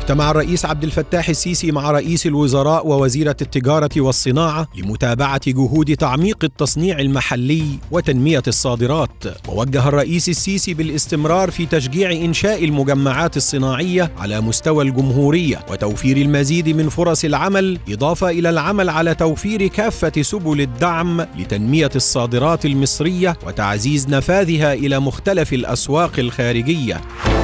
اجتمع الرئيس عبد الفتاح السيسي مع رئيس الوزراء ووزيرة التجارة والصناعة لمتابعة جهود تعميق التصنيع المحلي وتنمية الصادرات. ووجه الرئيس السيسي بالاستمرار في تشجيع إنشاء المجمعات الصناعية على مستوى الجمهورية وتوفير المزيد من فرص العمل، إضافة إلى العمل على توفير كافة سبل الدعم لتنمية الصادرات المصرية وتعزيز نفاذها إلى مختلف الأسواق الخارجية.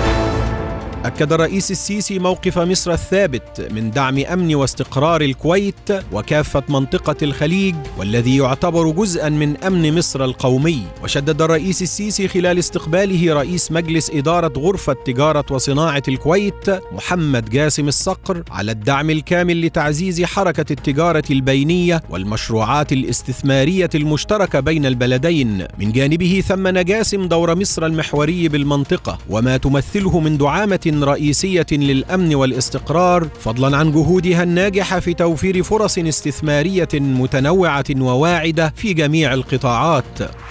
أكد الرئيس السيسي موقف مصر الثابت من دعم أمن واستقرار الكويت وكافة منطقة الخليج، والذي يعتبر جزءاً من أمن مصر القومي. وشدد الرئيس السيسي خلال استقباله رئيس مجلس إدارة غرفة تجارة وصناعة الكويت محمد جاسم الصقر على الدعم الكامل لتعزيز حركة التجارة البينية والمشروعات الاستثمارية المشتركة بين البلدين. من جانبه ثمن جاسم دور مصر المحوري بالمنطقة وما تمثله من دعامة رئيسية للأمن والاستقرار، فضلاً عن جهودها الناجحة في توفير فرص استثمارية متنوعة وواعدة في جميع القطاعات.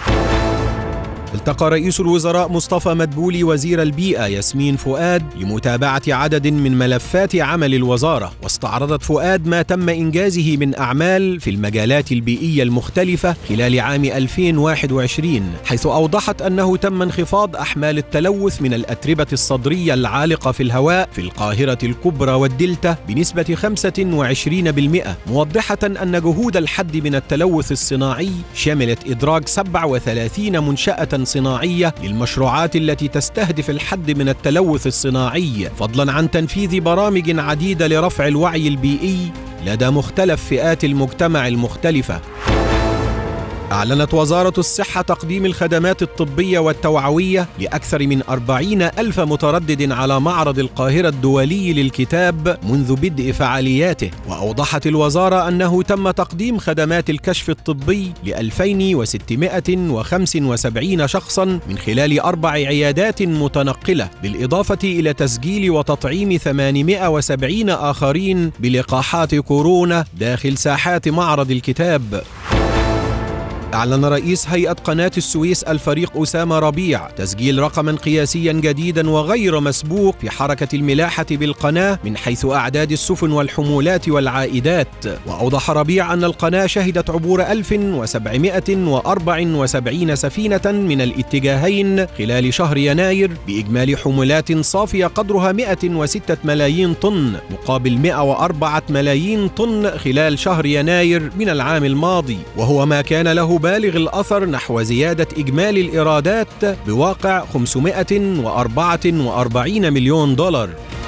التقى رئيس الوزراء مصطفى مدبولي وزير البيئة ياسمين فؤاد لمتابعة عدد من ملفات عمل الوزارة، واستعرضت فؤاد ما تم إنجازه من أعمال في المجالات البيئية المختلفة خلال عام 2021، حيث أوضحت أنه تم انخفاض أحمال التلوث من الأتربة الصدرية العالقة في الهواء في القاهرة الكبرى والدلتا بنسبة 25%، موضحة أن جهود الحد من التلوث الصناعي شملت إدراج 37 منشأة صناعية للمشروعات التي تستهدف الحد من التلوث الصناعي، فضلاً عن تنفيذ برامج عديدة لرفع الوعي البيئي لدى مختلف فئات المجتمع المختلفة. أعلنت وزارة الصحة تقديم الخدمات الطبية والتوعوية لأكثر من 40,000 متردد على معرض القاهرة الدولي للكتاب منذ بدء فعالياته. وأوضحت الوزارة أنه تم تقديم خدمات الكشف الطبي ل2675 شخصاً من خلال 4 عيادات متنقلة، بالإضافة إلى تسجيل وتطعيم 870 آخرين بلقاحات كورونا داخل ساحات معرض الكتاب. أعلن رئيس هيئة قناة السويس الفريق أسامة ربيع تسجيل رقماً قياسياً جديداً وغير مسبوق في حركة الملاحة بالقناة من حيث أعداد السفن والحمولات والعائدات. وأوضح ربيع أن القناة شهدت عبور 1774 سفينة من الاتجاهين خلال شهر يناير بإجمالي حمولات صافية قدرها 106 ملايين طن مقابل 104 ملايين طن خلال شهر يناير من العام الماضي، وهو ما كان له بالغ الأثر نحو زيادة إجمالي الإيرادات بواقع $544 مليون.